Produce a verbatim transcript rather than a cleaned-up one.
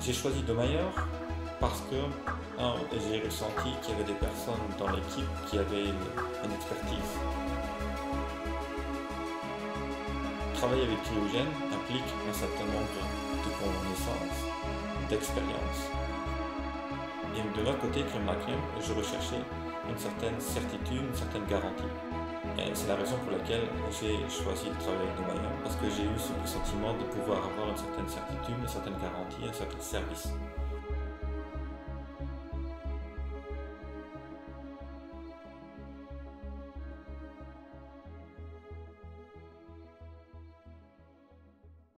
J'ai choisi Dohmeyer parce que, un, j'ai ressenti qu'il y avait des personnes dans l'équipe qui avaient une expertise. Travailler avec Cryogenic implique un certain nombre de connaissances, d'expérience. Et de l'autre côté, je recherchais une certaine certitude, une certaine garantie. Et c'est la raison pour laquelle j'ai choisi de travailler avec Dohmeyer, parce que j'ai eu ce sentiment de pouvoir avoir une certaine certitude, une certaine garantie, un certain service.